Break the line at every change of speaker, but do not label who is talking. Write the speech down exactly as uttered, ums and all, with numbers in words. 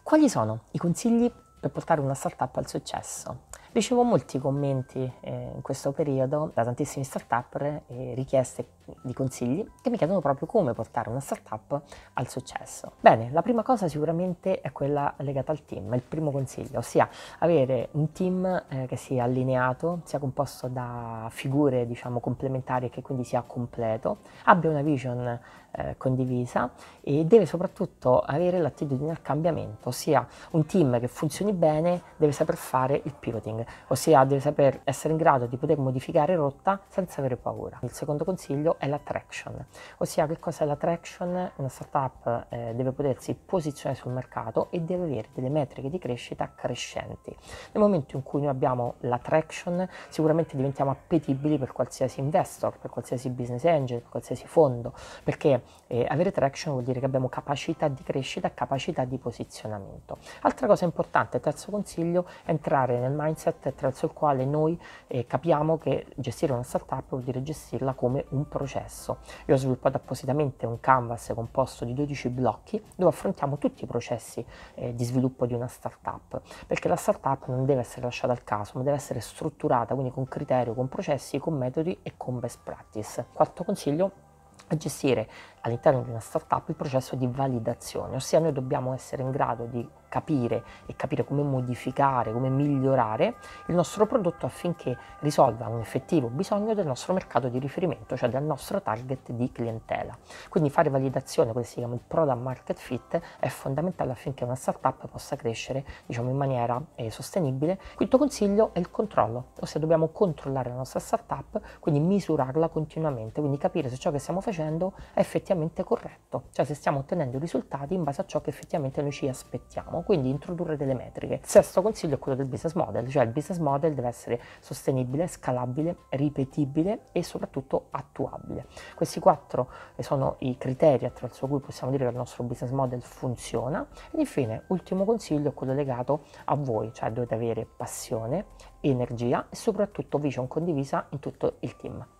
Quali sono i consigli per portare una startup al successo? Ricevo molti commenti eh, in questo periodo da tantissimi startupper e richieste di consigli che mi chiedono proprio come portare una startup al successo. Bene, la prima cosa sicuramente è quella legata al team, è il primo consiglio, ossia avere un team eh, che sia allineato, sia composto da figure diciamo complementari e che quindi sia completo, abbia una vision eh, condivisa e deve soprattutto avere l'attitudine al cambiamento, ossia un team che funzioni bene deve saper fare il pivoting, ossia deve saper essere in grado di poter modificare rotta senza avere paura. Il secondo consiglio è la traction, ossia che cos'è la traction? Una startup eh, deve potersi posizionare sul mercato e deve avere delle metriche di crescita crescenti. Nel momento in cui noi abbiamo la traction sicuramente diventiamo appetibili per qualsiasi investor, per qualsiasi business angel, per qualsiasi fondo, perché eh, avere traction vuol dire che abbiamo capacità di crescita e capacità di posizionamento. Altra cosa importante, terzo consiglio, è entrare nel mindset attraverso il quale noi eh, capiamo che gestire una startup vuol dire gestirla come un processo. Io ho sviluppato appositamente un canvas composto di dodici blocchi dove affrontiamo tutti i processi eh, di sviluppo di una startup, perché la startup non deve essere lasciata al caso, ma deve essere strutturata, quindi con criterio, con processi, con metodi e con best practice. Quarto consiglio, a gestire all'interno di una startup il processo di validazione, ossia noi dobbiamo essere in grado di capire e capire come modificare, come migliorare il nostro prodotto affinché risolva un effettivo bisogno del nostro mercato di riferimento, cioè del nostro target di clientela. Quindi fare validazione, quello che si chiama il product market fit, è fondamentale affinché una startup possa crescere diciamo in maniera eh, sostenibile. Quinto consiglio è il controllo, ossia dobbiamo controllare la nostra startup, quindi misurarla continuamente, quindi capire se ciò che stiamo facendo è effettivamente corretto, cioè se stiamo ottenendo risultati in base a ciò che effettivamente noi ci aspettiamo, quindi introdurre delle metriche. Il sesto consiglio è quello del business model, cioè il business model deve essere sostenibile, scalabile, ripetibile e soprattutto attuabile. Questi quattro sono i criteri attraverso cui possiamo dire che il nostro business model funziona. Ed infine, ultimo consiglio è quello legato a voi, cioè dovete avere passione, energia e soprattutto vision condivisa in tutto il team.